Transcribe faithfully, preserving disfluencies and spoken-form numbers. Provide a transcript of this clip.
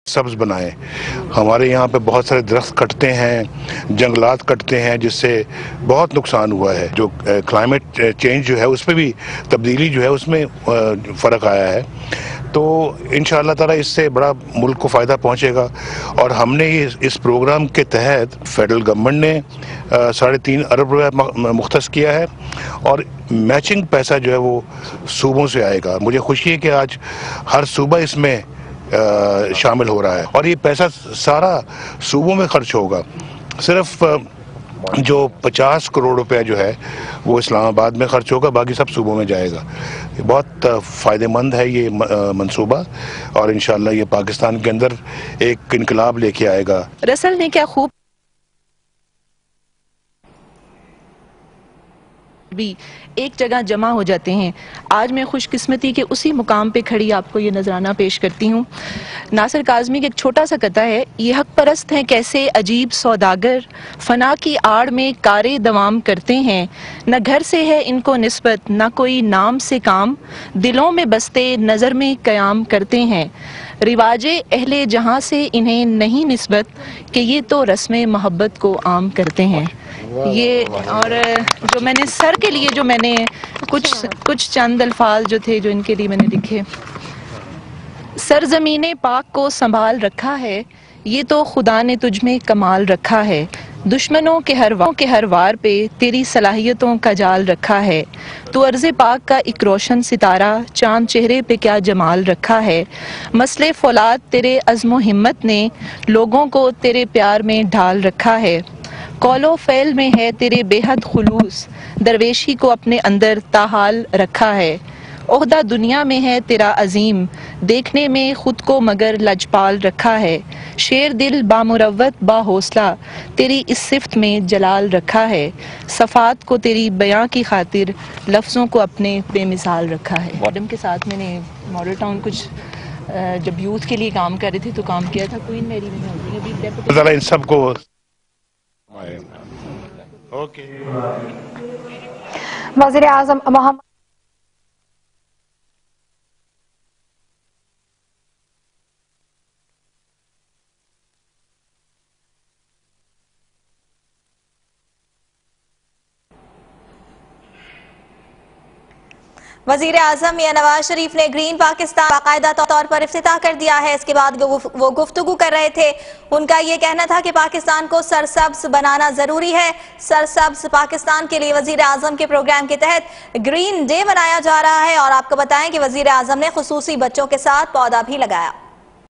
सब्ज बनाएं। हमारे यहाँ पे बहुत सारे दरख्त कटते हैं, जंगलात कटते हैं, जिससे बहुत नुकसान हुआ है। जो क्लाइमेट चेंज जो है उसमें भी तब्दीली जो है उसमें फ़र्क आया है। तो इंशाअल्लाह ताला इससे बड़ा मुल्क को फ़ायदा पहुँचेगा। और हमने इस, इस प्रोग्राम के तहत फेडरल गवर्नमेंट ने साढ़े तीन अरब रुपये मुख्तस किया है और मैचिंग पैसा जो है वो सूबों से आएगा। मुझे खुशी है कि आज हर सूबा इसमें आ, शामिल हो रहा है और ये पैसा सारा सूबों में खर्च होगा। सिर्फ जो पचास करोड़ रुपया जो है वो इस्लामाबाद में खर्च होगा, बाकी सब सूबों में जाएगा। बहुत फ़ायदेमंद है ये मंसूबा और इंशाअल्लाह ये पाकिस्तान के अंदर एक इनकलाब लेके आएगा। रसल ने क्या खूब भी एक जगह जमा हो जाते हैं। आज मैं खुशकिस्मती के उसी मुकाम पे खड़ी आपको ये नजराना पेश करती हूँ। नासिर काज़मी का एक छोटा सा कथा है। ये हक परस्त हैं कैसे अजीब सौदागर, फना की आड़ में कारे दवाम करते हैं। न घर से है इनको निस्बत, न कोई नाम से काम, दिलों में बसते नज़र में क़याम करते हैं। रिवाजे अहले जहाँ से इन्हें नहीं निस्बत, कि ये तो रस्म मोहब्बत को आम करते हैं। ये और जो मैंने सर के लिए जो मैंने कुछ कुछ चंद अल्फाज जो थे जो इनके लिए मैंने लिखे। सरजमीने पाक को संभाल रखा है, ये तो खुदा ने तुझ में कमाल रखा है। दुश्मनों के हर वार के हर वार पे तेरी सलाहियतों का जाल रखा है। तू अर्ज़े पाक का एक रोशन सितारा, चांद चेहरे पे क्या जमाल रखा है। मसले फौलाद तेरे अज़्म हिम्मत ने लोगों को तेरे प्यार में ढाल रखा है। कौलो फ़ैल में है तेरे बेहद खुलूस, दरवेशी को अपने अंदर ताहाल रखा है। ओहदा दुनिया में है तेरा अजीम, देखने में खुद को मगर लजपाल रखा है। शेर दिल बामुरव्वत बाहौसला, तेरी इस सिफ्त में जलाल रखा है। सफ़ात को तेरी बयां की खातिर लफ्ज़ों को अपने बेमिसाल रखा है। मैडम के साथ मैंने मॉडल टाउन कुछ जब यूथ के लिए काम कर रही थी तो काम किया था। क्वीन मेरी में होती है इन सबको ओके। वज़ीर आज़म मोहम्मद वज़ीर आज़म मियां नवाज शरीफ ने ग्रीन पाकिस्तान बाकायदा तौर पर इफ्तिताह कर दिया है। इसके बाद वो गुफ्तगू कर रहे थे। उनका ये कहना था कि पाकिस्तान को सरसब्ज बनाना जरूरी है। सरसब्ज पाकिस्तान के लिए वज़ीर आज़म के प्रोग्राम के तहत ग्रीन डे मनाया जा रहा है। और आपको बताएं कि वज़ीर आज़म ने खुसूसी बच्चों के साथ पौधा भी लगाया।